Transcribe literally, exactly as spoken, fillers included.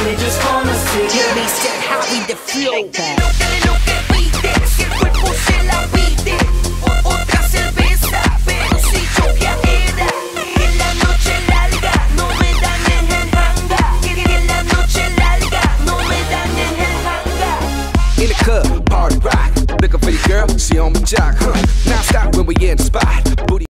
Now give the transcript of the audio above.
me just wanna see. Jimmy said how we the flow. Lo que, lo que pide, si el cuerpo se la pide, o- otra cerveza, pero si yo ya era. Que la noche larga, no me dañes el hanga. Que, que la noche larga, no me dañes el hanga. In the club, party rock, looking for your girl, she on my jock, huh? Now stop when we in the spot. Booty